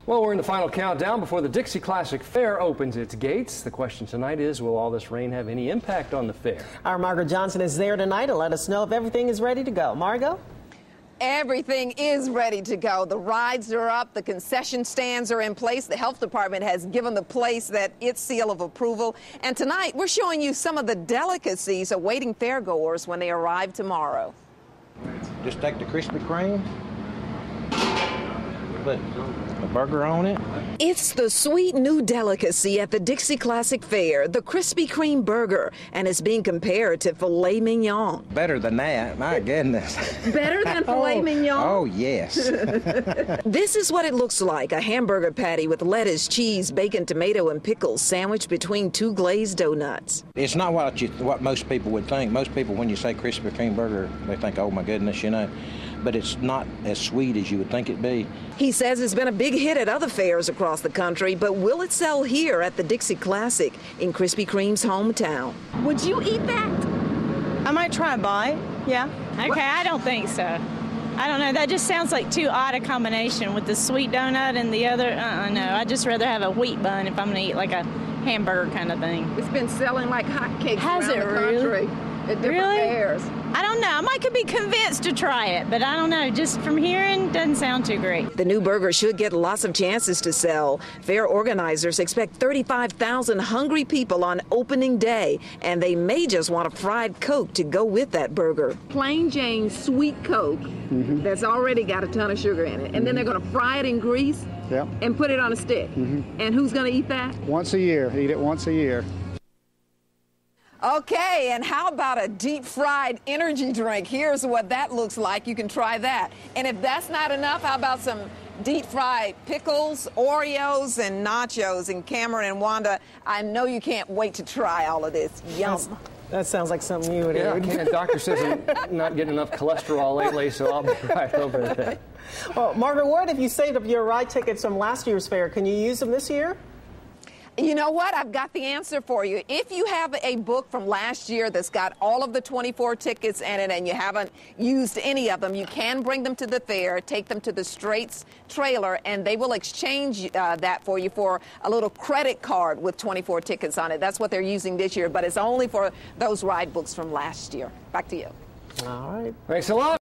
Well, we're in the final countdown before the Dixie Classic Fair opens its gates. The question tonight is, will all this rain have any impact on the fair? Our Margaret Johnson is there tonight to let us know if everything is ready to go. Margot? Everything is ready to go. The rides are up, the concession stands are in place. The health department has given the place its seal of approval. And tonight, we're showing you some of the delicacies awaiting fairgoers when they arrive tomorrow. Just take the Krispy Kreme, put a burger on it. It's the sweet new delicacy at the Dixie Classic Fair, the Krispy Kreme burger, and it's being compared to filet mignon. Better than that, my goodness. Better than filet mignon? Oh, yes. This is what it looks like, a hamburger patty with lettuce, cheese, bacon, tomato, and pickles sandwiched between two glazed donuts. It's not what most people would think. Most people, when you say Krispy Kreme burger, they think, oh, my goodness, you know. But it's not as sweet as you would think it'd be. He says it's been a big hit at other fairs across the country, but will it sell here at the Dixie Classic in Krispy Kreme's hometown? Would you eat that? I might try a bite, yeah. Okay, I don't think so. I don't know, that just sounds like too odd a combination with the sweet donut and the other, no. I'd just rather have a wheat bun if I'm gonna eat like a hamburger kind of thing. It's been selling like hotcakes around the really? country at different fairs. I don't know. I might could be convinced to try it, but I don't know. Just from hearing, doesn't sound too great. The new burger should get lots of chances to sell. Fair organizers expect 35,000 hungry people on opening day, and they may just want a fried Coke to go with that burger. Plain Jane sweet Coke that's already got a ton of sugar in it, and then they're going to fry it in grease and put it on a stick. And who's going to eat that? Once a year. Eat it once a year. Okay, and how about a deep-fried energy drink? Here's what that looks like. You can try that. And if that's not enough, how about some deep-fried pickles, Oreos, and nachos? And Cameron and Wanda, I know you can't wait to try all of this. Yum. That sounds like something you would Yeah, eat. the doctor says I'm not getting enough cholesterol lately, so I'll be right over there. Well, Margaret, what if you saved up your ride tickets from last year's fair? Can you use them this year? You know what? I've got the answer for you. If you have a book from last year that's got all of the 24 tickets in it and you haven't used any of them, you can bring them to the fair, take them to the Straits trailer, and they will exchange that for you for a little credit card with 24 tickets on it. That's what they're using this year, but it's only for those ride books from last year. Back to you. All right. Thanks a lot.